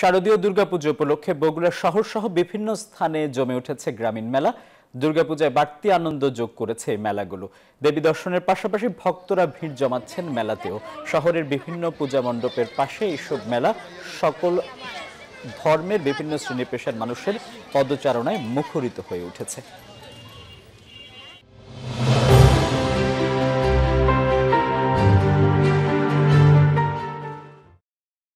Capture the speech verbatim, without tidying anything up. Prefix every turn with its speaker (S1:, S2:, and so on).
S1: শারদীয় দুর্গাপুজো উপলক্ষে বগুড়া শহর সহ বিভিন্ন স্থানে জমে উঠেছে গ্রামীণ মেলা। দুর্গাপূজায় বাড়তি আনন্দ যোগ করেছে এই মেলাগুলো। দেবী দর্শনের পাশাপাশি ভক্তরা ভিড় জমাচ্ছেন মেলাতেও। শহরের বিভিন্ন পূজা মণ্ডপের পাশে এইসব মেলা সকল ধর্মের বিভিন্ন শ্রেণী পেশার মানুষের পদচারণায় মুখরিত হয়ে উঠেছে।